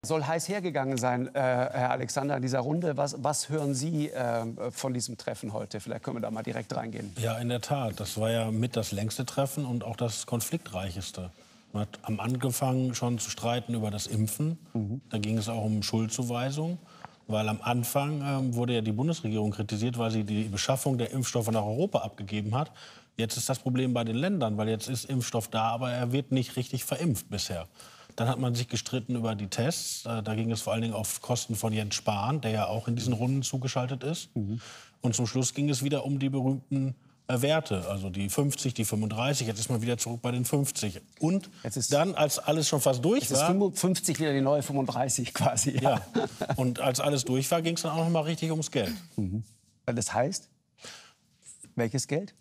Soll heiß hergegangen sein, Herr Alexander, in dieser Runde. Was hören Sie von diesem Treffen heute? Vielleicht können wir da mal direkt reingehen. Ja, in der Tat. Das war ja mit das längste Treffen und auch das konfliktreicheste. Man hat am angefangen schon zu streiten über das Impfen. Da ging es auch um Schuldzuweisung. Weil am Anfang wurde ja die Bundesregierung kritisiert, weil sie die Beschaffung der Impfstoffe nach Europa abgegeben hat. Jetzt ist das Problem bei den Ländern, weil jetzt ist Impfstoff da, aber er wird nicht richtig verimpft bisher. Dann hat man sich gestritten über die Tests. Da ging es vor allen Dingen auf Kosten von Jens Spahn, der ja auch in diesen Runden zugeschaltet ist. Und zum Schluss ging es wieder um die berühmten Werte, also die 50, die 35. Jetzt ist man wieder zurück bei den 50. Und dann, als alles schon fast durch war... Jetzt ist 50 wieder die neue 35 quasi. Ja. Und als alles durch war, ging es dann auch noch mal richtig ums Geld. Das heißt, welches Geld?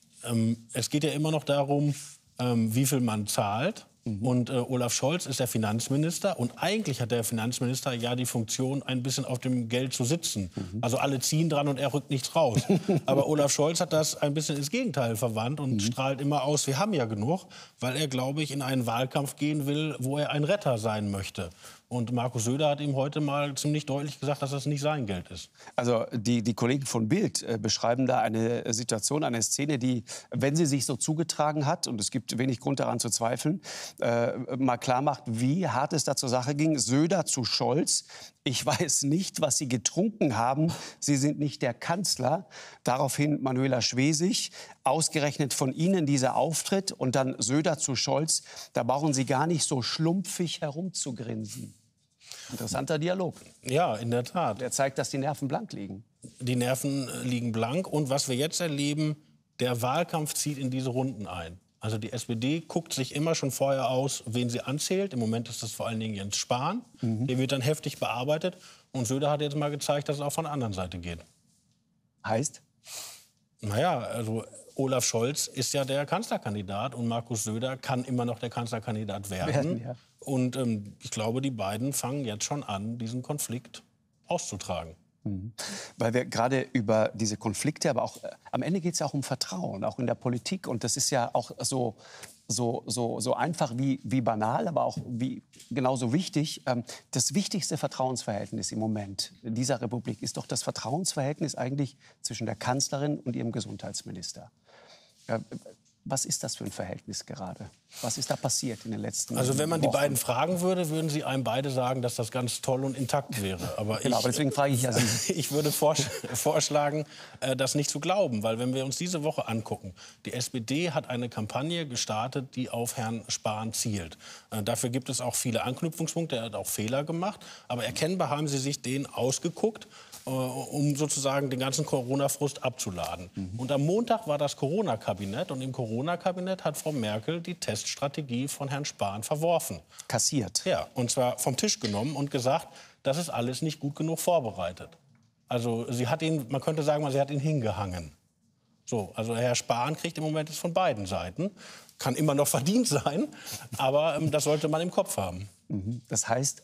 Es geht ja immer noch darum, wie viel man zahlt. Und Olaf Scholz ist der Finanzminister. Und eigentlich hat der Finanzminister ja die Funktion, ein bisschen auf dem Geld zu sitzen. Also alle ziehen dran und er rückt nichts raus. Aber Olaf Scholz hat das ein bisschen ins Gegenteil verwandt und strahlt immer aus, wir haben ja genug, weil er, glaube ich, in einen Wahlkampf gehen will, wo er ein Retter sein möchte. Und Markus Söder hat ihm heute mal ziemlich deutlich gesagt, dass das nicht sein Geld ist. Also die Kollegen von Bild beschreiben da eine Situation, eine Szene, die, wenn sie sich so zugetragen hat, und es gibt wenig Grund daran zu zweifeln, mal klar macht, wie hart es da zur Sache ging. Söder zu Scholz: Ich weiß nicht, was Sie getrunken haben. Sie sind nicht der Kanzler. Daraufhin Manuela Schwesig: Ausgerechnet von Ihnen dieser Auftritt. Und dann Söder zu Scholz: Da brauchen Sie gar nicht so schlumpfig herumzugrinsen. Interessanter Dialog. Ja, in der Tat. Der zeigt, dass die Nerven blank liegen. Die Nerven liegen blank. Und was wir jetzt erleben, der Wahlkampf zieht in diese Runden ein. Also die SPD guckt sich immer schon vorher aus, wen sie anzählt. Im Moment ist das vor allen Dingen Jens Spahn. Der wird dann heftig bearbeitet. Und Söder hat jetzt mal gezeigt, dass es auch von der anderen Seite geht. Heißt? Naja, also Olaf Scholz ist ja der Kanzlerkandidat und Markus Söder kann immer noch der Kanzlerkandidat werden. Ja. Und ich glaube, die beiden fangen jetzt schon an, diesen Konflikt auszutragen. Weil wir gerade über diese Konflikte, aber auch am Ende geht es ja auch um Vertrauen, auch in der Politik. Und das ist ja auch so einfach wie banal, aber auch genauso wichtig. Das wichtigste Vertrauensverhältnis im Moment in dieser Republik ist doch das Vertrauensverhältnis eigentlich zwischen der Kanzlerin und ihrem Gesundheitsminister. Was ist das für ein Verhältnis gerade? Was ist da passiert in den letzten Wochen? Also wenn man die beiden fragen würde, würden sie einem beide sagen, dass das ganz toll und intakt wäre. Aber genau, aber deswegen frage ich ja Sie. Ich würde vorschlagen, das nicht zu glauben. Weil wenn wir uns diese Woche angucken, die SPD hat eine Kampagne gestartet, die auf Herrn Spahn zielt. Dafür gibt es auch viele Anknüpfungspunkte, er hat auch Fehler gemacht. Aber erkennbar haben sie sich den ausgeguckt, um sozusagen den ganzen Corona-Frust abzuladen. Und am Montag war das Corona-Kabinett und im Corona-Kabinett hat Frau Merkel die Teststrategie von Herrn Spahn verworfen. Kassiert. Ja, und zwar vom Tisch genommen und gesagt, das ist alles nicht gut genug vorbereitet. Also sie hat ihn, man könnte sagen, sie hat ihn hingehangen. So, also Herr Spahn kriegt im Moment es von beiden Seiten. Kann immer noch verdient sein, aber das sollte man im Kopf haben. Das heißt,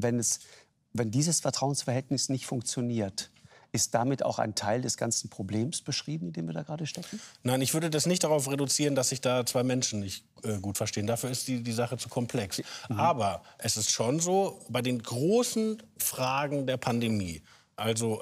wenn dieses Vertrauensverhältnis nicht funktioniert, ist damit auch ein Teil des ganzen Problems beschrieben, in dem wir da gerade stecken? Nein, ich würde das nicht darauf reduzieren, dass sich da zwei Menschen nicht gut verstehen. Dafür ist die Sache zu komplex. Aber es ist schon so, bei den großen Fragen der Pandemie, also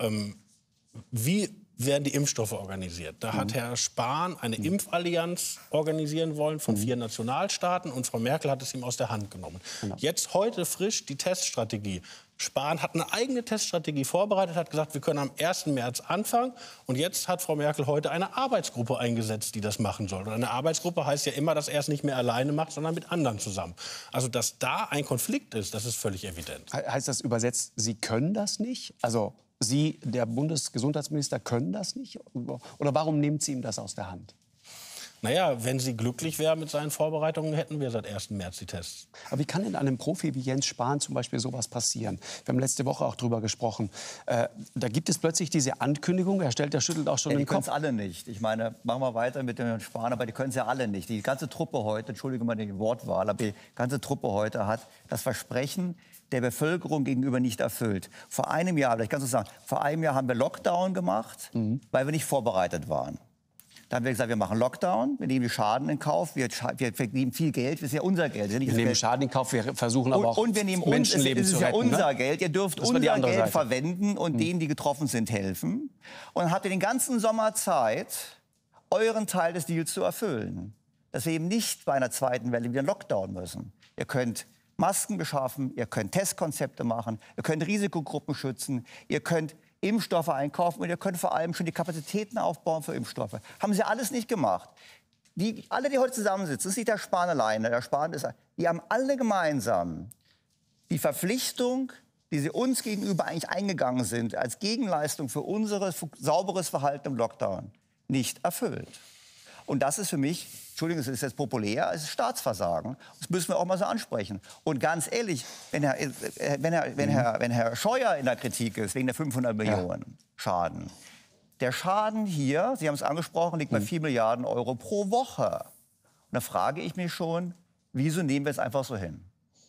wie werden die Impfstoffe organisiert? Da hat Herr Spahn eine Impfallianz organisieren wollen von 4 Nationalstaaten und Frau Merkel hat es ihm aus der Hand genommen. Jetzt heute frisch die Teststrategie. Spahn hat eine eigene Teststrategie vorbereitet, hat gesagt, wir können am 1. März anfangen. Und jetzt hat Frau Merkel heute eine Arbeitsgruppe eingesetzt, die das machen soll. Und eine Arbeitsgruppe heißt ja immer, dass er es nicht mehr alleine macht, sondern mit anderen zusammen. Also, dass da ein Konflikt ist, das ist völlig evident. Heißt das übersetzt, Sie können das nicht? Also Sie, der Bundesgesundheitsminister, können das nicht? Oder warum nimmt sie ihm das aus der Hand? Naja, wenn sie glücklich wäre mit seinen Vorbereitungen, hätten wir seit 1. März die Tests. Aber wie kann denn einem Profi wie Jens Spahn zum Beispiel sowas passieren? Wir haben letzte Woche auch drüber gesprochen. Da gibt es plötzlich diese Ankündigung, er schüttelt auch schon den Kopf. Die können es alle nicht. Ich meine, machen wir weiter mit dem Herrn Spahn, aber die können es ja alle nicht. Die ganze Truppe heute, entschuldige mal die Wortwahl, aber die ganze Truppe heute hat das Versprechen der Bevölkerung gegenüber nicht erfüllt. Vor einem Jahr, vielleicht kannst du sagen, vor einem Jahr haben wir Lockdown gemacht, weil wir nicht vorbereitet waren. Da haben wir gesagt, wir machen Lockdown, wir nehmen Schaden in Kauf, wir verdienen viel Geld, das ist ja unser Geld. Das ist ja nicht Wir das nehmen Geld. Schaden in Kauf, wir versuchen aber auch Und wir nehmen Menschenleben es zu ist ja retten. unser Ne? Geld, ihr dürft Das war die unser andere Geld Seite. verwenden und denen, die getroffen sind, helfen. Und dann habt ihr den ganzen Sommer Zeit, euren Teil des Deals zu erfüllen. Dass wir eben nicht bei einer zweiten Welle wieder Lockdown müssen. Ihr könnt Masken beschaffen, ihr könnt Testkonzepte machen, ihr könnt Risikogruppen schützen, ihr könnt Impfstoffe einkaufen und ihr könnt vor allem schon die Kapazitäten aufbauen für Impfstoffe. Haben sie alles nicht gemacht. Alle, die heute zusammensitzen, das ist nicht der Spahn alleine, der Spahn ist, die haben alle gemeinsam die Verpflichtung, die sie uns gegenüber eigentlich eingegangen sind, als Gegenleistung für unser sauberes Verhalten im Lockdown, nicht erfüllt. Und das ist für mich, Entschuldigung, es ist jetzt populär, es ist Staatsversagen. Das müssen wir auch mal so ansprechen. Und ganz ehrlich, wenn Herr Scheuer in der Kritik ist, wegen der 500 Millionen Schaden, der Schaden hier, Sie haben es angesprochen, liegt bei 4 Milliarden Euro pro Woche. Und da frage ich mich schon, wieso nehmen wir es einfach so hin?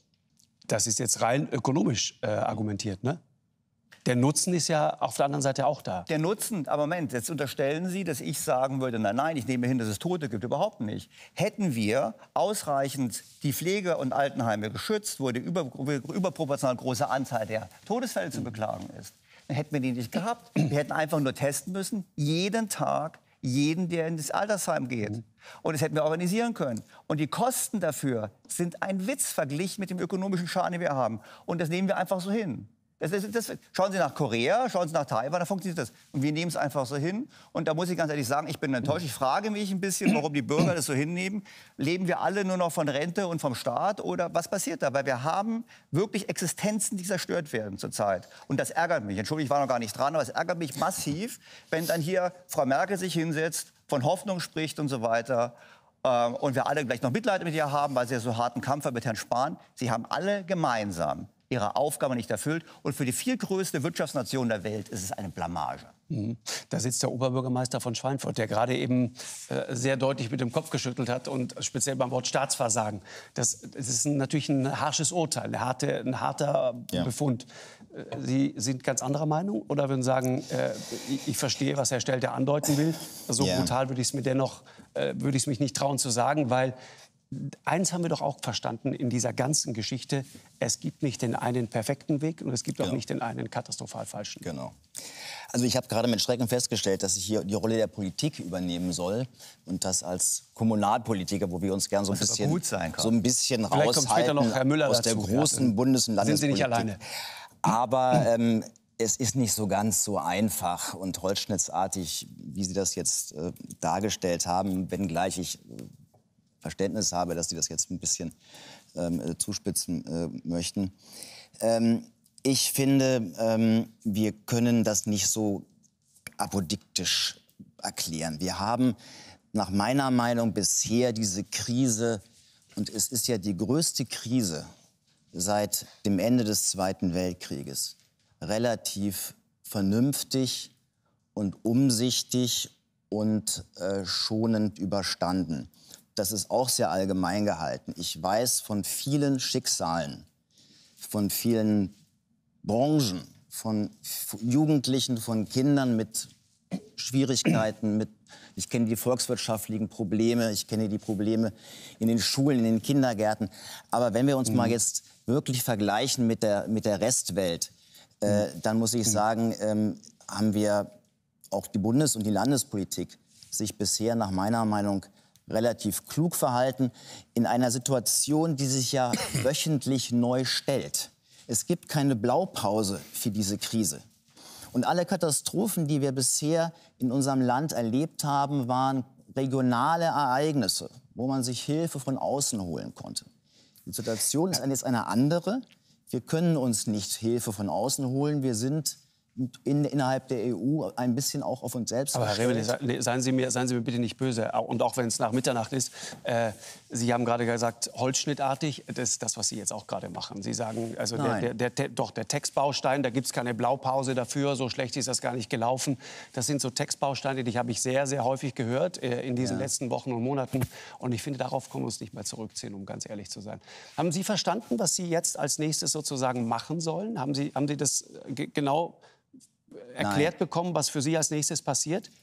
Das ist jetzt rein ökonomisch argumentiert, ne? Der Nutzen ist ja auf der anderen Seite auch da. Der Nutzen, aber Moment, jetzt unterstellen Sie, dass ich sagen würde, nein, ich nehme hin, dass es Tote gibt. Überhaupt nicht. Hätten wir ausreichend die Pflege- und Altenheime geschützt, wo die überproportional große Anzahl der Todesfälle zu beklagen ist, dann hätten wir die nicht gehabt. Wir hätten einfach nur testen müssen, jeden Tag, jeden, der ins Altersheim geht. Und das hätten wir organisieren können. Und die Kosten dafür sind ein Witz verglichen mit dem ökonomischen Schaden, den wir haben. Und das nehmen wir einfach so hin. Schauen Sie nach Korea, schauen Sie nach Taiwan, da funktioniert das. Und wir nehmen es einfach so hin. Und da muss ich ganz ehrlich sagen, ich bin enttäuscht. Ich frage mich ein bisschen, warum die Bürger das so hinnehmen. Leben wir alle nur noch von Rente und vom Staat? Oder was passiert da? Weil wir haben wirklich Existenzen, die zerstört werden zurzeit. Und das ärgert mich. Entschuldigung, ich war noch gar nicht dran, aber es ärgert mich massiv, wenn dann hier Frau Merkel sich hinsetzt, von Hoffnung spricht und so weiter. Und wir alle gleich noch Mitleid mit ihr haben, weil sie ja so harten Kampf hat mit Herrn Spahn. Sie haben alle gemeinsam ihre Aufgabe nicht erfüllt. Und für die viel größte Wirtschaftsnation der Welt ist es eine Blamage. Da sitzt der Oberbürgermeister von Schweinfurt, der gerade eben sehr deutlich mit dem Kopf geschüttelt hat und speziell beim Wort Staatsversagen. Das ist natürlich ein harsches Urteil, ein harter Befund. Sie sind ganz anderer Meinung oder würden sagen, ich verstehe, was Herr Stelter andeuten will. So brutal würde ich es mir dennoch, würde ich es mich nicht trauen zu sagen, weil eins haben wir doch auch verstanden in dieser ganzen Geschichte: Es gibt nicht den einen perfekten Weg und es gibt auch nicht den einen katastrophal falschen. Genau. Also ich habe gerade mit Schrecken festgestellt, dass ich hier die Rolle der Politik übernehmen soll und das als Kommunalpolitiker, wo wir uns gern so ein bisschen Vielleicht kommt später noch Herr Müller aus der dazu. großen Bundes- und Landespolitik. Sind Sie nicht alleine? Aber es ist nicht so ganz so einfach und holzschnittartig, wie Sie das jetzt dargestellt haben, wenngleich ich Verständnis habe, dass Sie das jetzt ein bisschen zuspitzen möchten. Ich finde, wir können das nicht so apodiktisch erklären. Wir haben nach meiner Meinung bisher diese Krise, und es ist ja die größte Krise seit dem Ende des Zweiten Weltkrieges, relativ vernünftig und umsichtig und schonend überstanden. Das ist auch sehr allgemein gehalten. Ich weiß von vielen Schicksalen, von vielen Branchen, von Jugendlichen, von Kindern mit Schwierigkeiten. Ich kenne die volkswirtschaftlichen Probleme, ich kenne die Probleme in den Schulen, in den Kindergärten. Aber wenn wir uns mal jetzt wirklich vergleichen mit der Restwelt, dann muss ich sagen, haben wir auch die Bundes- und die Landespolitik sich bisher nach meiner Meinung relativ klug verhalten, in einer Situation, die sich ja wöchentlich neu stellt. Es gibt keine Blaupause für diese Krise. Und alle Katastrophen, die wir bisher in unserem Land erlebt haben, waren regionale Ereignisse, wo man sich Hilfe von außen holen konnte. Die Situation ist jetzt eine andere. Wir können uns nicht Hilfe von außen holen. Wir sind innerhalb der EU ein bisschen auch auf uns selbst. Aber Herr Rebel, seien Sie mir bitte nicht böse. Und auch wenn es nach Mitternacht ist. Sie haben gerade gesagt, holzschnittartig. Das ist das, was Sie jetzt auch gerade machen. Sie sagen, also der Textbaustein, da gibt es keine Blaupause dafür. So schlecht ist das gar nicht gelaufen. Das sind so Textbausteine, die habe ich sehr, sehr häufig gehört in diesen letzten Wochen und Monaten. Und ich finde, darauf können wir uns nicht mehr zurückziehen, um ganz ehrlich zu sein. Haben Sie verstanden, was Sie jetzt als nächstes sozusagen machen sollen? Haben Sie das genau erklärt bekommen, was für Sie als nächstes passiert?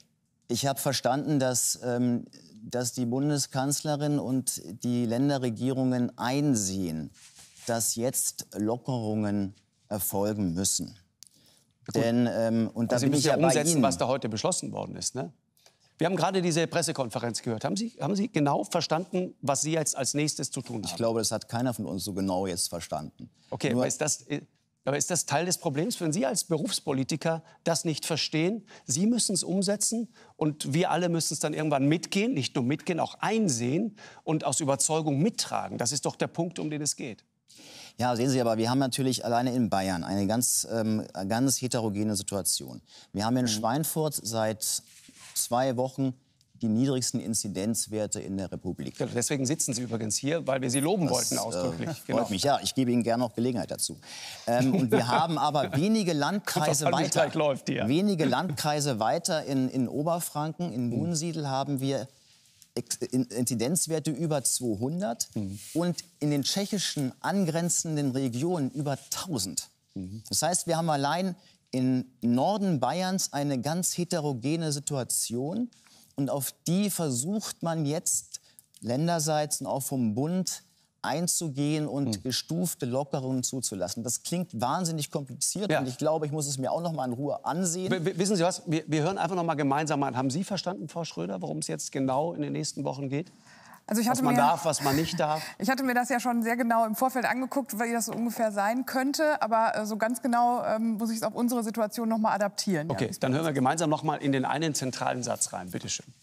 Ich habe verstanden, dass die Bundeskanzlerin und die Länderregierungen einsehen, dass jetzt Lockerungen erfolgen müssen. Denn, und da Sie bin müssen ich ja ja bei umsetzen, Ihnen. was da heute beschlossen worden ist. Ne? Wir haben gerade diese Pressekonferenz gehört. Haben Sie genau verstanden, was Sie jetzt als nächstes zu tun haben? Ich glaube, das hat keiner von uns so genau jetzt verstanden. Okay, Nur, aber ist das Teil des Problems, wenn Sie als Berufspolitiker das nicht verstehen? Sie müssen es umsetzen und wir alle müssen es dann irgendwann mitgehen, nicht nur mitgehen, auch einsehen und aus Überzeugung mittragen. Das ist doch der Punkt, um den es geht. ja, sehen Sie, aber wir haben natürlich alleine in Bayern eine ganz heterogene Situation. Wir haben in Schweinfurt seit 2 Wochen die niedrigsten Inzidenzwerte in der Republik. Ja, deswegen sitzen Sie übrigens hier, weil wir Sie loben wollten ausdrücklich. Freut mich, ja. Ich gebe Ihnen gerne noch Gelegenheit dazu. Und wir haben aber wenige Landkreise Gut, was weiter. gleich läuft hier. Wenige Landkreise weiter in Oberfranken, in Wunsiedel haben wir Inzidenzwerte über 200 und in den tschechischen angrenzenden Regionen über 1000. Das heißt, wir haben allein im Norden Bayerns eine ganz heterogene Situation. Und auf die versucht man jetzt länderseits und auch vom Bund einzugehen und gestufte Lockerungen zuzulassen. Das klingt wahnsinnig kompliziert und ich glaube, ich muss es mir auch noch mal in Ruhe ansehen. Wissen Sie was? Wir hören einfach noch mal gemeinsam an. Haben Sie verstanden, Frau Schröder, worum es jetzt genau in den nächsten Wochen geht? Also Was man darf, was man nicht darf? Ich hatte mir das ja schon sehr genau im Vorfeld angeguckt, wie das so ungefähr sein könnte. Aber so ganz genau muss ich es auf unsere Situation noch mal adaptieren. Okay, ja, dann hören wir gemeinsam noch mal in den einen zentralen Satz rein. Bitte schön.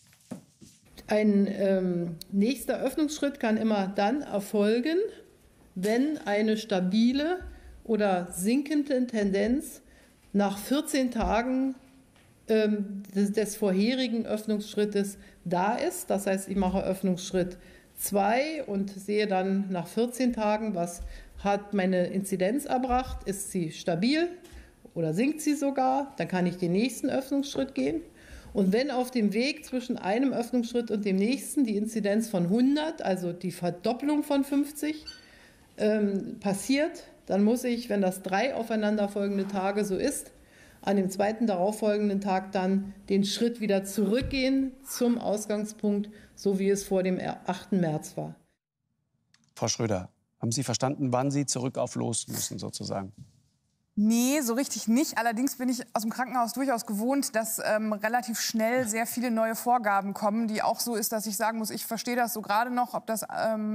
Ein nächster Öffnungsschritt kann immer dann erfolgen, wenn eine stabile oder sinkende Tendenz nach 14 Tagen des vorherigen Öffnungsschrittes da ist. Das heißt, ich mache Öffnungsschritt 2 und sehe dann nach 14 Tagen, was hat meine Inzidenz erbracht. Ist sie stabil oder sinkt sie sogar? Dann kann ich den nächsten Öffnungsschritt gehen. Und wenn auf dem Weg zwischen einem Öffnungsschritt und dem nächsten die Inzidenz von 100, also die Verdopplung von 50, passiert, dann muss ich, wenn das 3 aufeinanderfolgende Tage so ist, an dem zweiten darauffolgenden Tag dann den Schritt wieder zurückgehen zum Ausgangspunkt, so wie es vor dem 8. März war. Frau Schröder, haben Sie verstanden, wann Sie zurück auf Los müssen, sozusagen? Nee, so richtig nicht. Allerdings bin ich aus dem Krankenhaus durchaus gewohnt, dass relativ schnell sehr viele neue Vorgaben kommen, die auch so ist, dass ich sagen muss, ich verstehe das so gerade noch. Ob das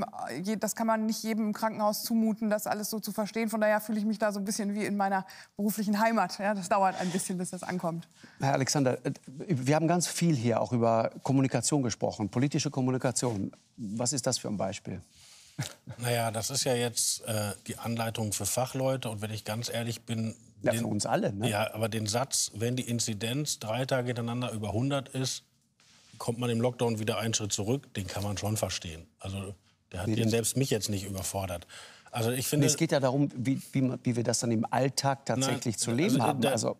kann man nicht jedem im Krankenhaus zumuten, das alles so zu verstehen. Von daher fühle ich mich da so ein bisschen wie in meiner beruflichen Heimat. Ja, das dauert ein bisschen, bis das ankommt. Herr Alexander, wir haben ganz viel hier auch über Kommunikation gesprochen, politische Kommunikation. Was ist das für ein Beispiel? Naja, das ist ja jetzt die Anleitung für Fachleute. Und wenn ich ganz ehrlich bin... Ja, für uns alle, ne? Ja, aber den Satz, wenn die Inzidenz 3 Tage hintereinander über 100 ist, kommt man im Lockdown wieder einen Schritt zurück, den kann man schon verstehen. Also der hat selbst mich jetzt nicht überfordert. Also ich finde... Es geht ja darum, wie wir das dann im Alltag tatsächlich zu leben haben.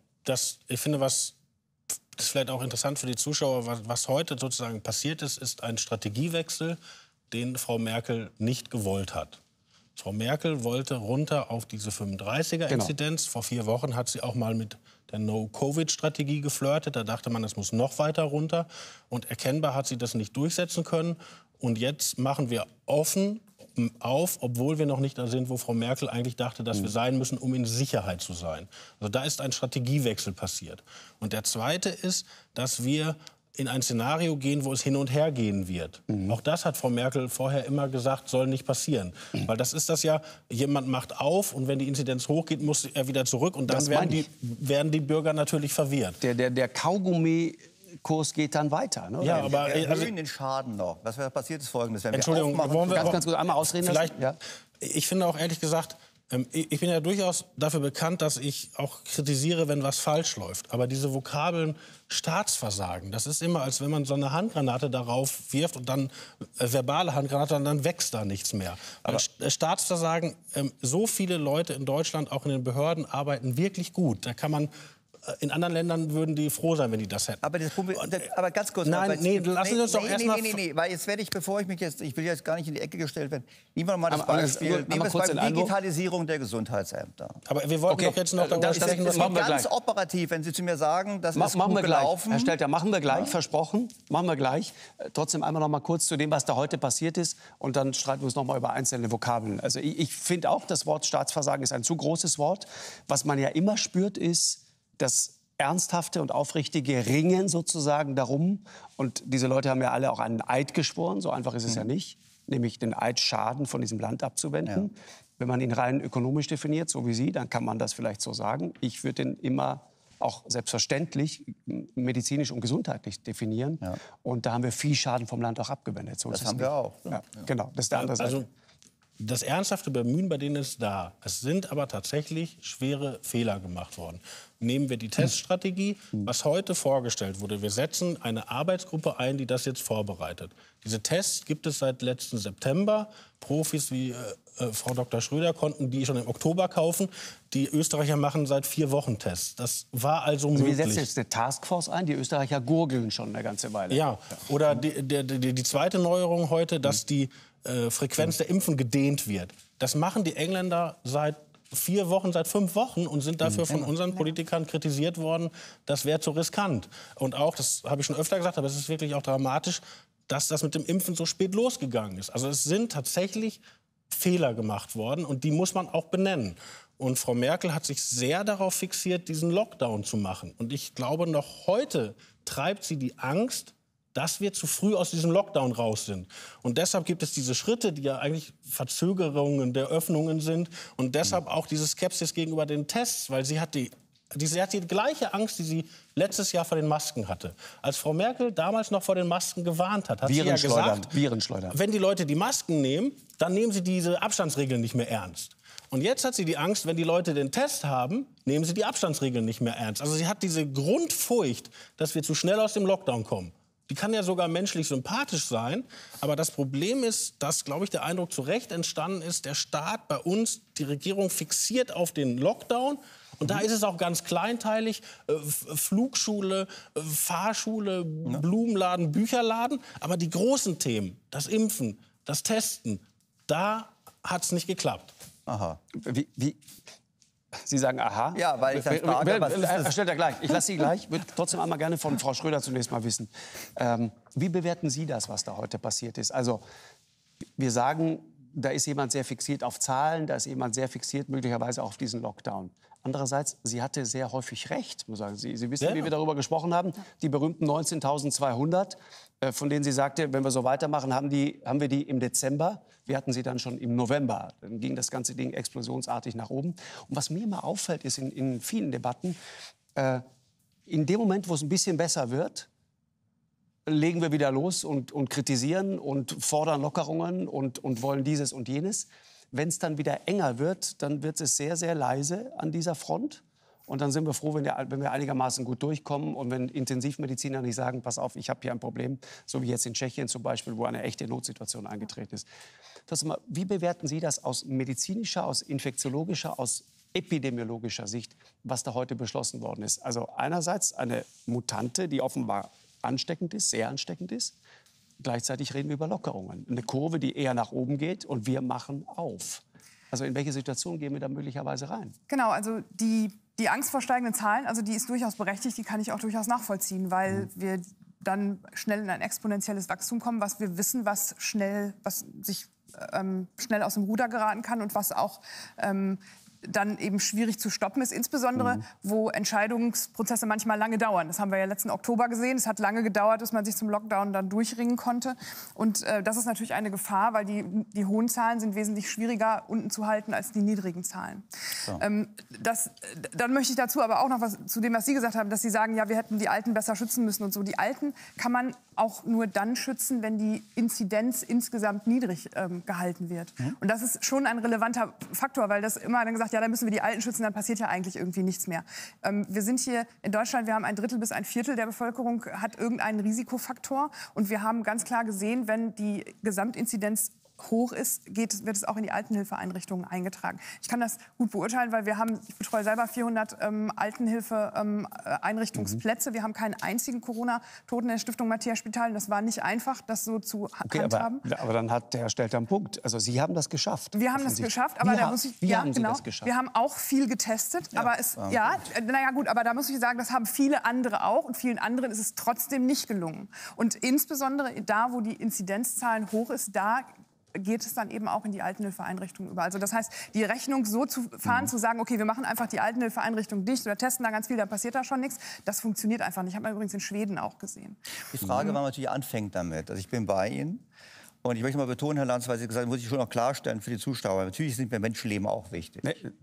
Ich finde, was... Das ist vielleicht auch interessant für die Zuschauer, was heute sozusagen passiert ist ein Strategiewechsel, den Frau Merkel nicht gewollt hat. Frau Merkel wollte runter auf diese 35er-Inzidenz. Genau. Vor 4 Wochen hat sie auch mal mit der No-Covid-Strategie geflirtet. Da dachte man, es muss noch weiter runter. Und erkennbar hat sie das nicht durchsetzen können. Und jetzt machen wir offen auf, obwohl wir noch nicht da sind, wo Frau Merkel eigentlich dachte, dass wir sein müssen, um in Sicherheit zu sein. Also da ist ein Strategiewechsel passiert. Und der zweite ist, dass wir in ein Szenario gehen, wo es hin und her gehen wird. Auch das hat Frau Merkel vorher immer gesagt, soll nicht passieren. Weil das ist das ja, jemand macht auf und wenn die Inzidenz hochgeht, muss er wieder zurück. Und dann werden die Bürger natürlich verwirrt. Der Kaugummi-Kurs geht dann weiter. Ne? Ja, aber wir erhöhen den Schaden noch. Was passiert ist Folgendes. Wenn Entschuldigung, wollen wir ganz kurz einmal ausreden vielleicht, lassen? Ja. Ich finde auch ehrlich gesagt, ich bin ja durchaus dafür bekannt, dass ich auch kritisiere, wenn was falsch läuft. Aber diese Vokabeln Staatsversagen, das ist immer, als wenn man so eine Handgranate darauf wirft und dann verbale Handgranate und dann wächst da nichts mehr. Aber Staatsversagen, so viele Leute in Deutschland, auch in den Behörden, arbeiten wirklich gut. Da kann man in anderen Ländern würden die froh sein, wenn die das hätten. Aber, aber ganz kurz. Nein, lassen Sie uns doch erst mal... Weil jetzt werde ich, bevor ich will jetzt gar nicht in die Ecke gestellt werden, nehmen wir mal das Aber Beispiel, nehmen wir kurz den Einwurf. Digitalisierung der Gesundheitsämter. Aber wir wollten doch jetzt noch darüber sprechen, Das was ist ganz operativ, wenn Sie zu mir sagen, das ist Machen gut wir gleich, gelaufen. Herr Stelter, machen wir gleich, versprochen, machen wir gleich. Trotzdem einmal noch mal kurz zu dem, was da heute passiert ist und dann streiten wir uns noch mal über einzelne Vokabeln. Also ich finde auch, das Wort Staatsversagen ist ein zu großes Wort. Was man ja immer spürt, ist das ernsthafte und aufrichtige Ringen sozusagen darum. Und diese Leute haben ja alle auch einen Eid geschworen, so einfach ist es ja nicht, nämlich den Eid, Schaden von diesem Land abzuwenden. Ja. Wenn man ihn rein ökonomisch definiert, so wie Sie, dann kann man das vielleicht so sagen. Ich würde den immer auch selbstverständlich medizinisch und gesundheitlich definieren. Ja. Und da haben wir viel Schaden vom Land auch abgewendet. So das haben wir auch. Ja, genau, das ist der andere Seite. Also, das ernsthafte Bemühen bei denen ist da. Es sind aber tatsächlich schwere Fehler gemacht worden. Nehmen wir die Teststrategie, was heute vorgestellt wurde. Wir setzen eine Arbeitsgruppe ein, die das jetzt vorbereitet. Diese Tests gibt es seit letzten September. Profis wie Frau Dr. Schröder konnten die schon im Oktober kaufen. Die Österreicher machen seit 4 Wochen Tests. Das war also möglich. Wir setzen jetzt eine Taskforce ein. Die Österreicher gurgeln schon eine ganze Weile. Ja, oder die zweite Neuerung heute, dass die Frequenz der Impfen gedehnt wird. Das machen die Engländer seit 4 Wochen, seit 5 Wochen und sind dafür von unseren Politikern kritisiert worden, das wäre zu riskant. Und auch, das habe ich schon öfter gesagt, aber es ist wirklich auch dramatisch, dass das mit dem Impfen so spät losgegangen ist. Also es sind tatsächlich Fehler gemacht worden und die muss man auch benennen. Und Frau Merkel hat sich sehr darauf fixiert, diesen Lockdown zu machen. Und ich glaube, noch heute treibt sie die Angst, dass wir zu früh aus diesem Lockdown raus sind. Und deshalb gibt es diese Schritte, die ja eigentlich Verzögerungen der Öffnungen sind. Und deshalb auch diese Skepsis gegenüber den Tests, weil sie hat die gleiche Angst, die sie letztes Jahr vor den Masken hatte. Als Frau Merkel damals noch vor den Masken gewarnt hat sie ja gesagt, wenn die Leute die Masken nehmen, dann nehmen sie diese Abstandsregeln nicht mehr ernst. Und jetzt hat sie die Angst, wenn die Leute den Test haben, nehmen sie die Abstandsregeln nicht mehr ernst. Also sie hat diese Grundfurcht, dass wir zu schnell aus dem Lockdown kommen. Die kann ja sogar menschlich sympathisch sein. Aber das Problem ist, dass, glaube ich, der Eindruck zu Recht entstanden ist, der Staat bei uns, die Regierung fixiert auf den Lockdown. Und da ist es auch ganz kleinteilig, Flugschule, Fahrschule, Blumenladen, Bücherladen. Aber die großen Themen, das Impfen, das Testen, da hat es nicht geklappt. Aha. Wie? Sie sagen aha? Ja, weil ich dann frage, was ist das? Stellt er gleich. Ich lasse Sie gleich. Ich würde trotzdem einmal gerne von Frau Schröder zunächst mal wissen. Wie bewerten Sie das, was da heute passiert ist? Also, wir sagen, da ist jemand sehr fixiert auf Zahlen, da ist jemand sehr fixiert möglicherweise auch auf diesen Lockdown. Andererseits, sie hatte sehr häufig recht, muss ich sagen. Sie wissen, wie wir darüber gesprochen haben, die berühmten 19.200, von denen sie sagte, wenn wir so weitermachen, haben wir die im Dezember. Wir hatten sie dann schon im November. Dann ging das ganze Ding explosionsartig nach oben. Und was mir immer auffällt, ist in vielen Debatten, in dem Moment, wo es ein bisschen besser wird, legen wir wieder los und kritisieren und fordern Lockerungen und wollen dieses und jenes. Wenn es dann wieder enger wird, dann wird es sehr, sehr leise an dieser Front. Und dann sind wir froh, wenn wir einigermaßen gut durchkommen und wenn Intensivmediziner nicht sagen, pass auf, ich habe hier ein Problem, so wie jetzt in Tschechien zum Beispiel, wo eine echte Notsituation eingetreten ist. Wie bewerten Sie das aus medizinischer, aus infektiologischer, aus epidemiologischer Sicht, was da heute beschlossen worden ist? Also einerseits eine Mutante, die offenbar ansteckend ist, sehr ansteckend ist. Gleichzeitig reden wir über Lockerungen. Eine Kurve, die eher nach oben geht und wir machen auf. Also in welche Situation gehen wir da möglicherweise rein? Genau, also die Angst vor steigenden Zahlen, also die ist durchaus berechtigt, die kann ich auch durchaus nachvollziehen, weil wir dann schnell in ein exponentielles Wachstum kommen, was wir wissen, was sich schnell aus dem Ruder geraten kann und was auch dann eben schwierig zu stoppen ist, insbesondere wo Entscheidungsprozesse manchmal lange dauern. Das haben wir ja letzten Oktober gesehen. Es hat lange gedauert, bis man sich zum Lockdown dann durchringen konnte. Und das ist natürlich eine Gefahr, weil die hohen Zahlen sind wesentlich schwieriger unten zu halten als die niedrigen Zahlen. So. Dann möchte ich dazu aber auch noch was zu dem, was Sie gesagt haben, dass Sie sagen, ja, wir hätten die Alten besser schützen müssen und so. Die Alten kann man auch nur dann schützen, wenn die Inzidenz insgesamt niedrig gehalten wird. Und das ist schon ein relevanter Faktor, weil das immer dann gesagt, ja, dann müssen wir die Alten schützen, dann passiert ja eigentlich irgendwie nichts mehr. Wir sind hier in Deutschland, wir haben 1/3 bis 1/4 der Bevölkerung hat irgendeinen Risikofaktor. Und wir haben ganz klar gesehen, wenn die Gesamtinzidenz hoch ist, wird es auch in die Altenhilfeeinrichtungen eingetragen. Ich kann das gut beurteilen, weil ich betreue selber 400 Altenhilfeeinrichtungsplätze. Wir haben keinen einzigen Corona-Toten in der Stiftung Matthias-Spital. Das war nicht einfach, das so zu handhaben. Aber dann hat der Herr Stelter einen Punkt. Also Sie haben das geschafft. Wir haben das geschafft, aber da muss ich... Wie haben Sie das geschafft? Wir haben auch viel getestet, aber aber da muss ich sagen, das haben viele andere auch und vielen anderen ist es trotzdem nicht gelungen. Und insbesondere da, wo die Inzidenzzahlen hoch ist, da geht es dann eben auch in die Altenhilfeeinrichtungen über. Also das heißt, die Rechnung so zu fahren, zu sagen, okay, wir machen einfach die Altenhilfeeinrichtung dicht oder testen da ganz viel, dann passiert da schon nichts, das funktioniert einfach nicht. Hat man übrigens in Schweden auch gesehen. Die Frage, wann man natürlich anfängt damit. Also ich bin bei Ihnen. Und ich möchte mal betonen, Herr Lanz, weil Sie gesagt haben, muss ich schon noch klarstellen für die Zuschauer. Natürlich sind mir Menschenleben auch wichtig.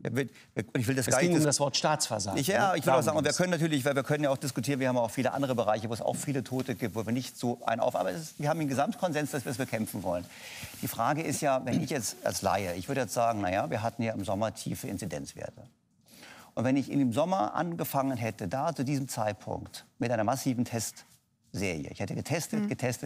Ich will das es ging um das Wort Staatsversagen. Ich will auch sagen, und wir können natürlich, weil wir können ja auch diskutieren, wir haben auch viele andere Bereiche, wo es auch viele Tote gibt, wo wir nicht so einen auf... Aber wir haben einen Gesamtkonsens, dass wir es bekämpfen wollen. Die Frage ist ja, wenn ich jetzt als Laie, ich würde jetzt sagen, naja, wir hatten ja im Sommer tiefe Inzidenzwerte. Und wenn ich in dem Sommer angefangen hätte, da zu diesem Zeitpunkt mit einer massiven Testserie. Ich hätte getestet.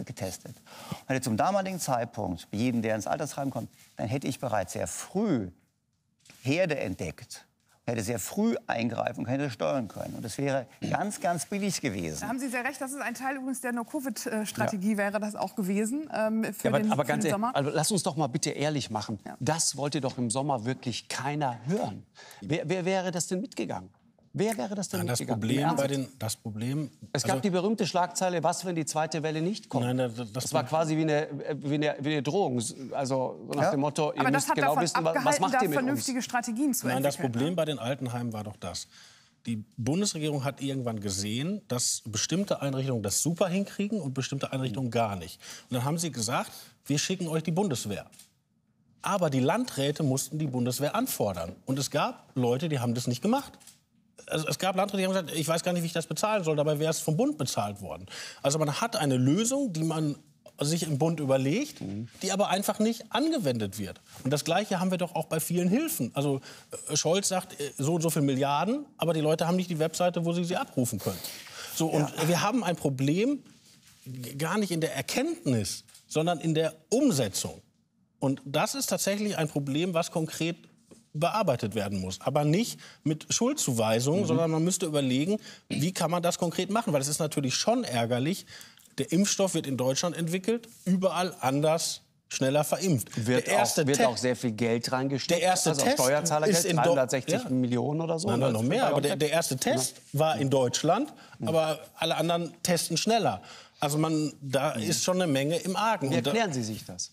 Und hätte zum damaligen Zeitpunkt, bei jedem, der ins Altersheim kommt, dann hätte ich bereits sehr früh Herde entdeckt. Hätte sehr früh eingreifen und hätte steuern können. Und das wäre ganz, ganz billig gewesen. Da haben Sie sehr recht. Das ist ein Teil übrigens der No-Covid-Strategie, wäre das auch gewesen. Aber ganz ehrlich, also lass uns doch mal bitte ehrlich machen. Ja. Das wollte doch im Sommer wirklich keiner hören. Wer wäre das denn mitgegangen? Wer wäre das denn mitgegangen? Das Problem... Es gab die berühmte Schlagzeile, was, wenn die zweite Welle nicht kommt? Nein, das war quasi wie eine Drohung. Also nach dem Motto, ihr müsst genau wissen, was macht ihr mit vernünftige uns? Strategien zu entwickeln. Nein, das Problem bei den Altenheimen war doch das. Die Bundesregierung hat irgendwann gesehen, dass bestimmte Einrichtungen das super hinkriegen und bestimmte Einrichtungen gar nicht. Und dann haben sie gesagt, wir schicken euch die Bundeswehr. Aber die Landräte mussten die Bundeswehr anfordern. Und es gab Leute, die haben das nicht gemacht. Also es gab Landräte, die haben gesagt, ich weiß gar nicht, wie ich das bezahlen soll. Dabei wäre es vom Bund bezahlt worden. Also man hat eine Lösung, die man sich im Bund überlegt, die aber einfach nicht angewendet wird. Und das Gleiche haben wir doch auch bei vielen Hilfen. Also Scholz sagt, so und so viele Milliarden, aber die Leute haben nicht die Webseite, wo sie abrufen können. So, und wir haben ein Problem gar nicht in der Erkenntnis, sondern in der Umsetzung. Und das ist tatsächlich ein Problem, was konkret bearbeitet werden muss. Aber nicht mit Schuldzuweisungen, sondern man müsste überlegen, wie kann man das konkret machen. Weil es ist natürlich schon ärgerlich, der Impfstoff wird in Deutschland entwickelt, überall anders schneller verimpft. Wird auch sehr viel Geld reingesteckt. Der erste Test Steuerzahlergeld, 360 Millionen oder so. Nein, noch mehr. Aber der erste Test war in Deutschland, aber alle anderen testen schneller. Also da ist schon eine Menge im Argen. Wie erklären Sie sich das?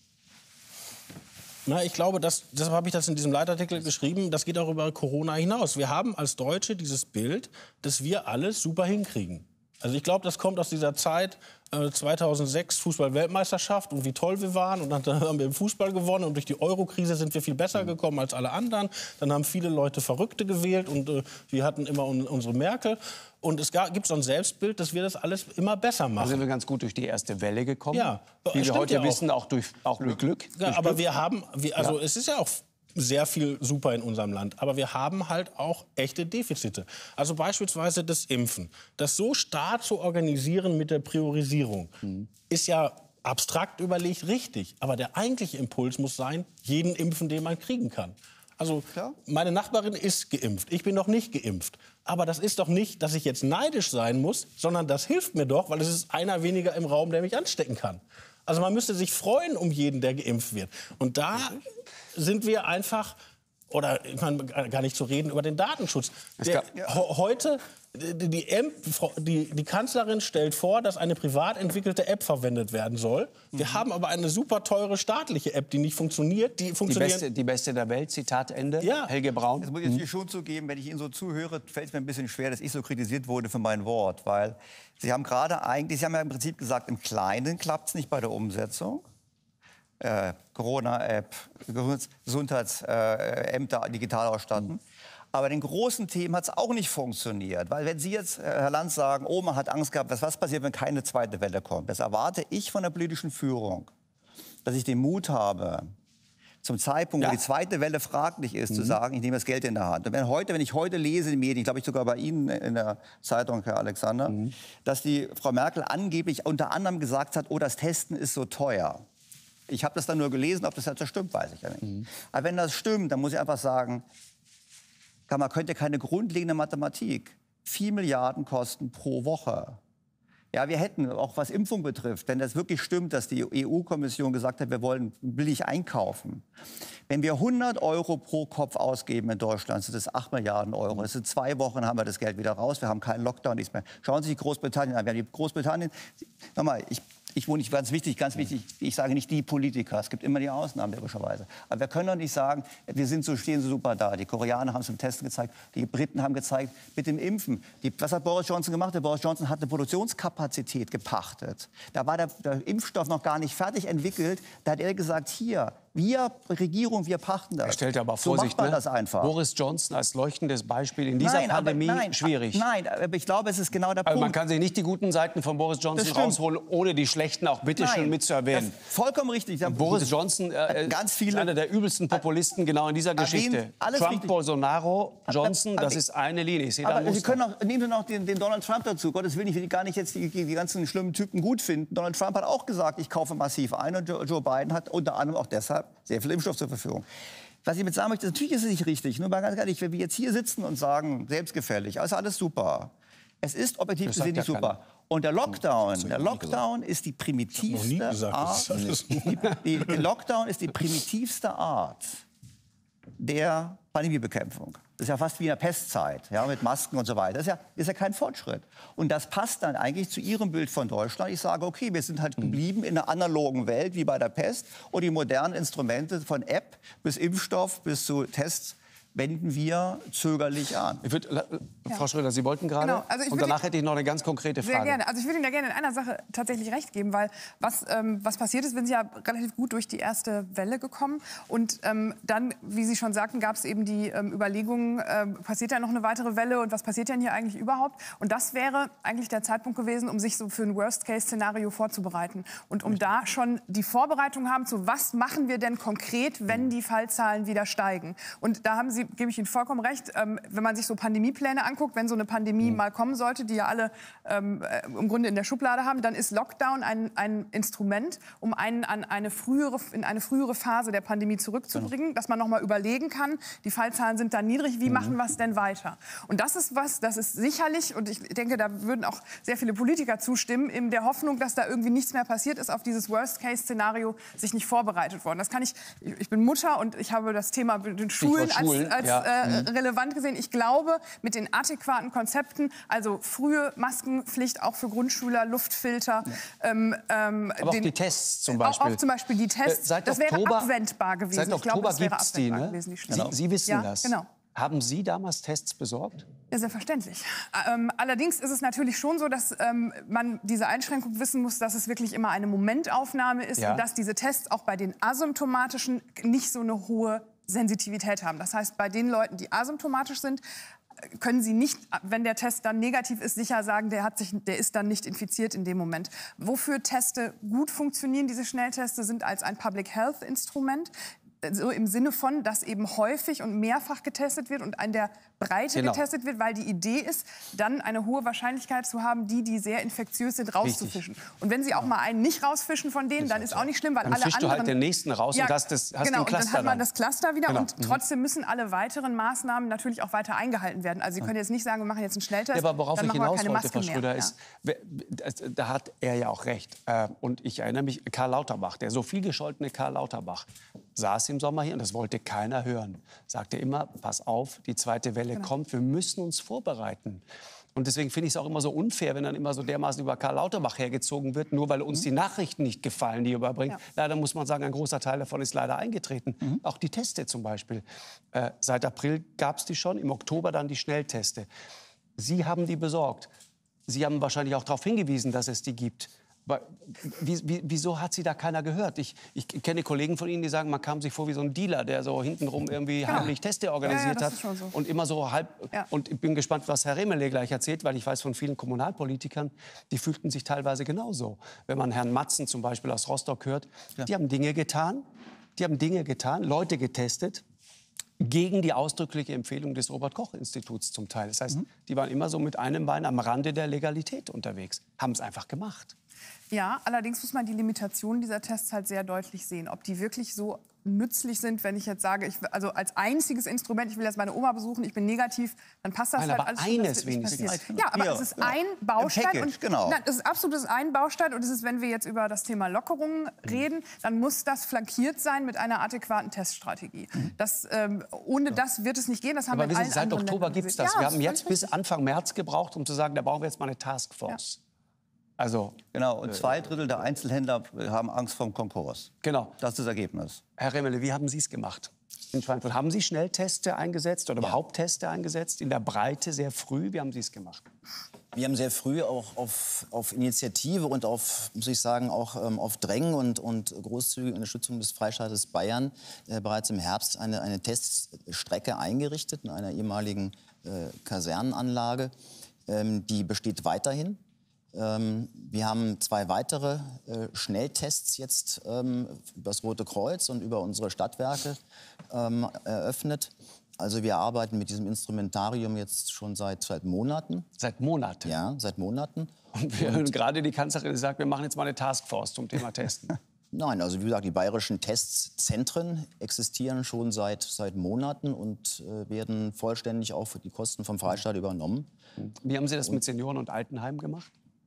Na, ich glaube, deshalb habe ich das in diesem Leitartikel geschrieben, das geht auch über Corona hinaus. Wir haben als Deutsche dieses Bild, dass wir alles super hinkriegen. Also ich glaube, das kommt aus dieser Zeit 2006 Fußball-Weltmeisterschaft und wie toll wir waren. Und dann haben wir im Fußball gewonnen und durch die Euro-Krise sind wir viel besser gekommen als alle anderen. Dann haben viele Leute Verrückte gewählt und wir hatten immer unsere Merkel. Und es gibt so ein Selbstbild, dass wir das alles immer besser machen. Da sind wir ganz gut durch die erste Welle gekommen. Ja, wie wir heute wissen, auch mit Glück. Ja, aber es ist ja auch sehr viel super in unserem Land. Aber wir haben halt auch echte Defizite. Also beispielsweise das Impfen. Das so starr zu organisieren mit der Priorisierung ist ja abstrakt überlegt richtig. Aber der eigentliche Impuls muss sein, jeden impfen, den man kriegen kann. Also meine Nachbarin ist geimpft, ich bin noch nicht geimpft. Aber das ist doch nicht, dass ich jetzt neidisch sein muss, sondern das hilft mir doch, weil es ist einer weniger im Raum, der mich anstecken kann. Also man müsste sich freuen um jeden, der geimpft wird. Und da sind wir einfach, oder ich meine, gar nicht zu reden über den Datenschutz. Heute, die Kanzlerin stellt vor, dass eine privat entwickelte App verwendet werden soll. Wir haben aber eine super teure staatliche App, die nicht funktioniert. Die beste der Welt, Zitat Ende, ja. Helge Braun. Das muss ich natürlich schon zugeben, wenn ich Ihnen so zuhöre, fällt es mir ein bisschen schwer, dass ich so kritisiert wurde für mein Wort. Weil Sie haben ja im Prinzip gesagt, im Kleinen klappt es nicht bei der Umsetzung. Corona-App, Gesundheitsämter digital ausstatten. Aber den großen Themen hat es auch nicht funktioniert. Weil wenn Sie jetzt, Herr Lanz, sagen, man hat Angst gehabt, was passiert, wenn keine zweite Welle kommt? Das erwarte ich von der politischen Führung, dass ich den Mut habe, zum Zeitpunkt, wo die zweite Welle fraglich ist, zu sagen, ich nehme das Geld in der Hand. Und wenn ich heute lese in den Medien, glaube ich sogar bei Ihnen in der Zeitung, Herr Alexander, dass die Frau Merkel angeblich unter anderem gesagt hat, das Testen ist so teuer. Ich habe das dann nur gelesen, ob das jetzt stimmt, weiß ich ja nicht. Aber wenn das stimmt, dann muss ich einfach sagen, man könnte keine grundlegende Mathematik. 4 Milliarden Kosten pro Woche. Ja, wir hätten, auch was Impfung betrifft, wenn das wirklich stimmt, dass die EU-Kommission gesagt hat, wir wollen billig einkaufen. Wenn wir 100 € pro Kopf ausgeben in Deutschland, sind das 8 Milliarden Euro. Das sind 2 Wochen, haben wir das Geld wieder raus. Wir haben keinen Lockdown, nichts mehr. Schauen Sie sich Großbritannien an. Wir haben die Großbritannien, nochmal, ich wohne nicht, ganz wichtig, ich sage nicht die Politiker, es gibt immer die Ausnahmen, logischerweise. Aber wir können doch nicht sagen, stehen so super da. Die Koreaner haben es im Testen gezeigt, die Briten haben gezeigt, mit dem Impfen. Was hat Boris Johnson gemacht? Der Boris Johnson hat eine Produktionskapazität gepachtet. Da war der Impfstoff noch gar nicht fertig entwickelt. Da hat er gesagt, hier, wir Regierung, wir pachten das. Er stellt aber so Vorsicht, macht man das einfach. Boris Johnson als leuchtendes Beispiel in dieser Pandemie, schwierig. Nein, aber ich glaube, es ist genau der Also man Punkt. kann sich nicht die guten Seiten von Boris Johnson rausholen, ohne die schlechten auch bitte schön mitzuerwähnen. Vollkommen richtig. Boris Johnson ganz ist einer der übelsten Populisten genau in dieser Geschichte. Trump, richtig. Bolsonaro, Johnson, das ist eine Linie. Ich sehe da ein aber Sie Muster. können auch, nehmen Sie noch den Donald Trump dazu. Gottes Willen, ich will gar nicht jetzt die ganzen schlimmen Typen gut finden. Donald Trump hat auch gesagt, ich kaufe massiv ein. Und Joe Biden hat unter anderem auch deshalb sehr viel Impfstoff zur Verfügung. Was ich mit sagen möchte, natürlich ist es nicht richtig. Nur mal ganz ehrlich, wenn wir jetzt hier sitzen und sagen, selbstgefällig, also alles super. Es ist objektiv gesehen nicht super. Und der Lockdown ist die primitivste Art. Der Lockdown ist die primitivste Art der Pandemiebekämpfung. Das ist ja fast wie in der Pestzeit, ja, mit Masken und so weiter. Das ist ja kein Fortschritt. Und das passt dann eigentlich zu Ihrem Bild von Deutschland. Ich sage, okay, wir sind halt geblieben in einer analogen Welt wie bei der Pest. Und die modernen Instrumente von App bis Impfstoff bis zu Tests wenden wir zögerlich an. Frau Schröder, Sie wollten gerade? Genau. Also und danach hätte ich noch eine ganz konkrete Frage. Sehr gerne. Also ich würde Ihnen da gerne in einer Sache tatsächlich recht geben, weil was passiert ist, wir sind ja relativ gut durch die erste Welle gekommen. Und dann, wie Sie schon sagten, gab es eben die Überlegungen, passiert ja noch eine weitere Welle und was passiert denn hier eigentlich überhaupt? Und das wäre eigentlich der Zeitpunkt gewesen, um sich so für ein Worst-Case-Szenario vorzubereiten. Und um da schon die Vorbereitung haben zu, was machen wir denn konkret, wenn die Fallzahlen wieder steigen? Und da haben Sie, gebe ich Ihnen vollkommen recht, wenn man sich so Pandemiepläne anguckt, wenn so eine Pandemie mal kommen sollte, die ja alle im Grunde in der Schublade haben, dann ist Lockdown ein Instrument, um einen in eine frühere Phase der Pandemie zurückzubringen, dass man noch mal überlegen kann, die Fallzahlen sind da niedrig, wie machen wir es denn weiter? Und das ist sicherlich, und ich denke, da würden auch sehr viele Politiker zustimmen, in der Hoffnung, dass da irgendwie nichts mehr passiert ist, auf dieses Worst-Case-Szenario sich nicht vorbereitet worden. Das kann ich bin Mutter und ich habe das Thema mit den Schulen als relevant gesehen. Ich glaube, mit den adäquaten Konzepten, also frühe Maskenpflicht auch für Grundschüler, Luftfilter. Aber auch die Tests zum Beispiel. Auch zum Beispiel die Tests, das wäre abwendbar gewesen. Seit Oktober gibt es die, ne? Sie wissen das. Genau. Haben Sie damals Tests besorgt? Ja, selbstverständlich. Allerdings ist es natürlich schon so, dass man diese Einschränkung wissen muss, dass es wirklich immer eine Momentaufnahme ist und dass diese Tests auch bei den asymptomatischen nicht so eine hohe Sensitivität haben. Das heißt, bei den Leuten, die asymptomatisch sind, können Sie nicht, wenn der Test dann negativ ist, sicher sagen, der ist dann nicht infiziert in dem Moment. Wofür Teste gut funktionieren, diese Schnellteste, sind als ein Public Health Instrument. So im Sinne von, dass eben häufig und mehrfach getestet wird und an der Breite getestet wird, weil die Idee ist, dann eine hohe Wahrscheinlichkeit zu haben, die sehr infektiös sind, rauszufischen. Und wenn Sie auch mal einen nicht rausfischen von denen, dann ist auch nicht schlimm, weil dann alle fischst anderen... du halt den nächsten raus und hast den Cluster und dann hat man das Cluster wieder und Genau. trotzdem müssen alle weiteren Maßnahmen natürlich auch weiter eingehalten werden. Also Sie können jetzt nicht sagen, wir machen jetzt einen Schnelltest, aber worauf dann ich machen wir hinaus keine wollte, Maske Frau Schröder, mehr. ist, da hat er ja auch recht. Und ich erinnere mich, Karl Lauterbach, der so viel gescholtene Karl Lauterbach, saß im Sommer hier und das wollte keiner hören. Sagte immer, pass auf, die zweite Welle kommt, wir müssen uns vorbereiten. Und deswegen finde ich es auch immer so unfair, wenn dann immer so dermaßen über Karl Lauterbach hergezogen wird, nur weil uns die Nachrichten nicht gefallen, die er überbringt. Ja. Leider muss man sagen, ein großer Teil davon ist leider eingetreten. Auch die Teste zum Beispiel. Seit April gab es die schon, im Oktober dann die Schnellteste. Sie haben die besorgt. Sie haben wahrscheinlich auch darauf hingewiesen, dass es die gibt. Wieso hat Sie da keiner gehört? Ich kenne Kollegen von Ihnen, die sagen, man kam sich vor wie so ein Dealer, der so hintenrum irgendwie heimlich Teste organisiert hat. So. Und immer so halb. Ja. Und ich bin gespannt, was Herr Remmele gleich erzählt, weil ich weiß von vielen Kommunalpolitikern, die fühlten sich teilweise genauso. Wenn man Herrn Matzen zum Beispiel aus Rostock hört, die haben Dinge getan, Leute getestet, gegen die ausdrückliche Empfehlung des Robert-Koch-Instituts zum Teil. Das heißt, die waren immer so mit einem Bein am Rande der Legalität unterwegs, haben es einfach gemacht. Ja, allerdings muss man die Limitationen dieser Tests halt sehr deutlich sehen. Ob die wirklich so nützlich sind, wenn ich jetzt sage, also als einziges Instrument, ich will jetzt meine Oma besuchen, ich bin negativ, dann passt das Nein, halt aber alles. eines wenigstens. Ja, aber es ist ein Baustein. Package, und, genau. nein, es ist absolut ein Baustein. Und es ist, wenn wir jetzt über das Thema Lockerungen reden, dann muss das flankiert sein mit einer adäquaten Teststrategie. Das, ohne das wird es nicht gehen. Das haben Aber wir in wissen allen Sie, seit anderen Oktober Ländern gibt es gesehen. das. Ja, Wir haben ist jetzt völlig bis Anfang März gebraucht, um zu sagen, da brauchen wir jetzt mal eine Taskforce. Also, Genau, und 2/3 der Einzelhändler haben Angst vor dem Konkurs. genau. Das ist das Ergebnis. Herr Remmele, wie haben Sie es gemacht in Schweinfurt? Haben Sie Schnellteste eingesetzt oder überhaupt Teste eingesetzt? In der Breite sehr früh? Wie haben Sie es gemacht? Wir haben sehr früh auch auf Initiative und auf, muss ich sagen, auch auf Drängen und großzügige Unterstützung des Freistaates Bayern bereits im Herbst eine Teststrecke eingerichtet in einer ehemaligen Kasernenanlage. Die besteht weiterhin. Wir haben 2 weitere Schnelltests jetzt über das Rote Kreuz und über unsere Stadtwerke eröffnet. Also wir arbeiten mit diesem Instrumentarium jetzt schon seit Monaten. Seit Monaten. Ja, seit Monaten. Und wir hören gerade die Kanzlerin, die sagt, wir machen jetzt mal eine Taskforce zum Thema Testen. Nein, also wie gesagt, die bayerischen Testzentren existieren schon seit Monaten und werden vollständig auch für die Kosten vom Freistaat übernommen. Wie haben Sie das mit Senioren- und Altenheimen gemacht?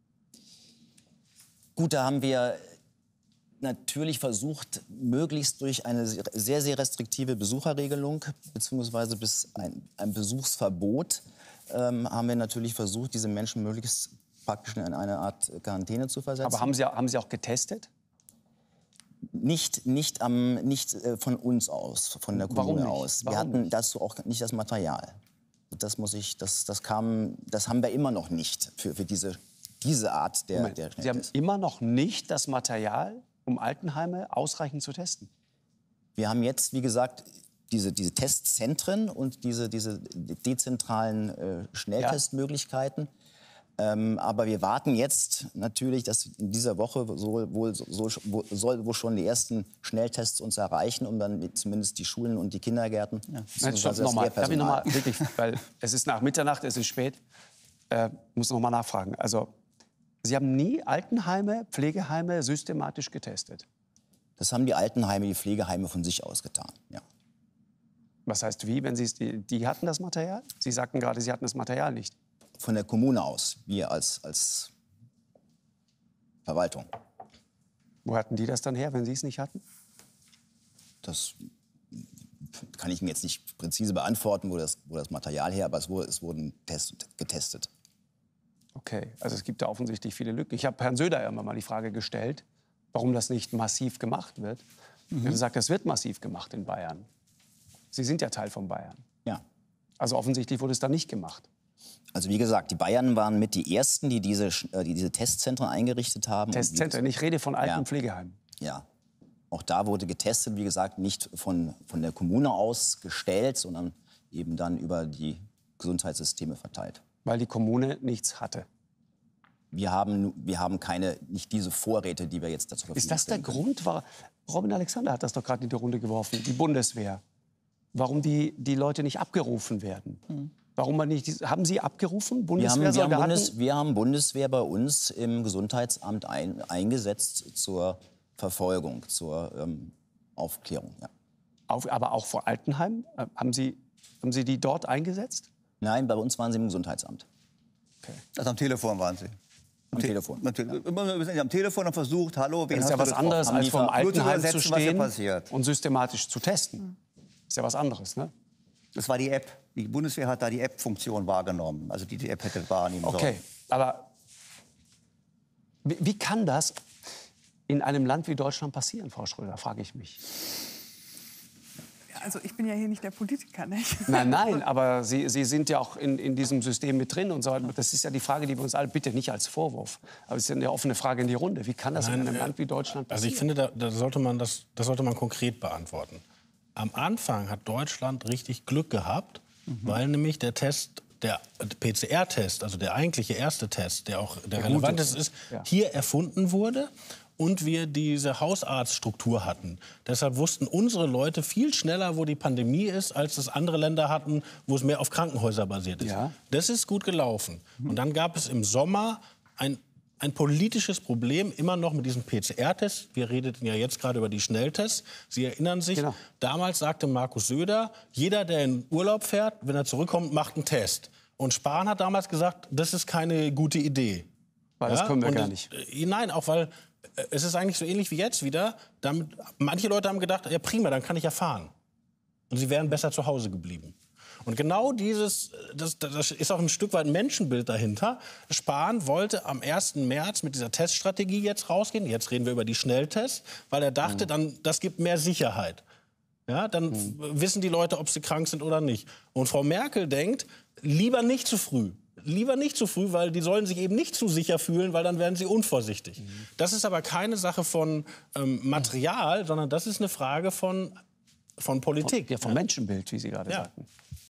Gut, da haben wir natürlich versucht, möglichst durch eine sehr, sehr restriktive Besucherregelung beziehungsweise bis ein Besuchsverbot haben wir natürlich versucht, diese Menschen möglichst praktisch in eine Art Quarantäne zu versetzen. Aber haben Sie auch getestet? Nicht von uns aus, von der Warum Kommune nicht? aus. Wir Warum hatten nicht? dazu auch nicht das Material. Das haben wir immer noch nicht für diese Art der Moment, Sie haben Schnelltests. immer noch nicht das Material, um Altenheime ausreichend zu testen. Wir haben jetzt, wie gesagt, diese Testzentren und diese dezentralen Schnelltestmöglichkeiten. Aber wir warten jetzt natürlich, dass in dieser Woche soll wohl schon die ersten Schnelltests uns erreichen, um dann zumindest die Schulen und die Kindergärten Nein, stopp, nochmal. Darf ich nochmal wirklich, weil es ist nach Mitternacht, es ist spät, muss noch mal nachfragen. Also, Sie haben nie Altenheime, Pflegeheime systematisch getestet. Das haben die Altenheime, die Pflegeheime von sich aus getan, ja. Was heißt wie, wenn die hatten das Material? Sie sagten gerade, Sie hatten das Material nicht. Von der Kommune aus, wir als Verwaltung. Wo hatten die das dann her, wenn Sie es nicht hatten? Das kann ich mir jetzt nicht präzise beantworten, wo das Material her, aber es wurden getestet. Okay, also es gibt da offensichtlich viele Lücken. Ich habe Herrn Söder immer mal die Frage gestellt, warum das nicht massiv gemacht wird. Er hat gesagt, das wird massiv gemacht in Bayern. Sie sind ja Teil von Bayern. Ja. Also offensichtlich wurde es da nicht gemacht. Also wie gesagt, die Bayern waren mit die Ersten, die diese Testzentren eingerichtet haben. Testzentren, ich rede von alten Ja. Pflegeheimen. Ja. Auch da wurde getestet, wie gesagt, nicht von der Kommune aus gestellt, sondern eben dann über die Gesundheitssysteme verteilt. Weil die Kommune nichts hatte. Wir haben nicht diese Vorräte, die wir jetzt dazu verfügen Ist das der stellen können. Grund? Robin Alexander hat das doch gerade in die Runde geworfen, die Bundeswehr. Warum die Leute nicht abgerufen werden? Warum man nicht, haben Sie abgerufen, Bundeswehrsoldaten? Wir haben Bundeswehr bei uns im Gesundheitsamt eingesetzt zur Verfolgung, zur Aufklärung. Ja. Aber auch vor Altenheim? Haben Sie die dort eingesetzt? Nein, bei uns waren sie im Gesundheitsamt. Okay. Also am Telefon waren Sie. Am Telefon. Wir sind am Telefon und versucht, hallo, wen Das ist hast ja du was getroffen? anderes, als vor dem Nur zu Altenheim zu übersetzen, was hier stehen passiert. und systematisch zu testen. Ist ja was anderes, ne? Das war die App. Die Bundeswehr hat da die App-Funktion wahrgenommen. Also die App hätte wahrnehmen sollen. Okay, aber wie kann das in einem Land wie Deutschland passieren, Frau Schröder, frage ich mich. Also ich bin ja hier nicht der Politiker, nicht? Nein, aber Sie sind ja auch in diesem System mit drin und so weiter. Das ist ja die Frage, die wir uns alle, bitte nicht als Vorwurf, aber es ist ja eine offene Frage in die Runde. Wie kann das in einem Land wie Deutschland passieren? Also ich finde, das sollte man konkret beantworten. Am Anfang hat Deutschland richtig Glück gehabt, weil nämlich der PCR-Test, also der eigentliche erste Test, der auch der relevanteste ist, hier erfunden wurde. Und wir diese Hausarztstruktur hatten. Deshalb wussten unsere Leute viel schneller, wo die Pandemie ist, als es andere Länder hatten, wo es mehr auf Krankenhäuser basiert ist. Ja. Das ist gut gelaufen. Und dann gab es im Sommer ein ein politisches Problem immer noch mit diesen PCR-Tests. Wir redeten ja jetzt gerade über die Schnelltests. Sie erinnern sich, damals sagte Markus Söder, jeder, der in Urlaub fährt, wenn er zurückkommt, macht einen Test. Und Spahn hat damals gesagt, das ist keine gute Idee. Weil das können wir gar nicht. Nein, auch weil es ist eigentlich so ähnlich wie jetzt wieder. Manche Leute haben gedacht, ja prima, dann kann ich ja fahren. Und sie wären besser zu Hause geblieben. Und genau das ist auch ein Stück weit ein Menschenbild dahinter. Spahn wollte am 1. März mit dieser Teststrategie jetzt rausgehen. Jetzt reden wir über die Schnelltests, weil er dachte, das gibt mehr Sicherheit. Ja, dann wissen die Leute, ob sie krank sind oder nicht. Und Frau Merkel denkt, lieber nicht zu früh. Lieber nicht zu früh, weil die sollen sich eben nicht zu sicher fühlen, weil dann werden sie unvorsichtig. Das ist aber keine Sache von Material, sondern das ist eine Frage von Politik. Vom Menschenbild, wie Sie gerade sagten.